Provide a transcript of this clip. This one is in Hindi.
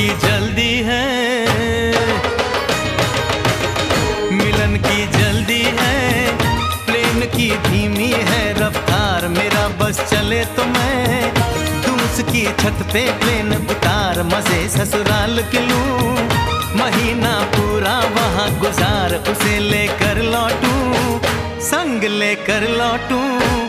की जल्दी है, मिलन की जल्दी है, प्रेम की धीमी है रफ्तार। मेरा बस चले तो मैं तू उसकी छत पे प्लेन उतार, मजे ससुराल के लूं, महीना पूरा वहाँ गुजार, उसे लेकर लौटूं, संग लेकर लौटूं।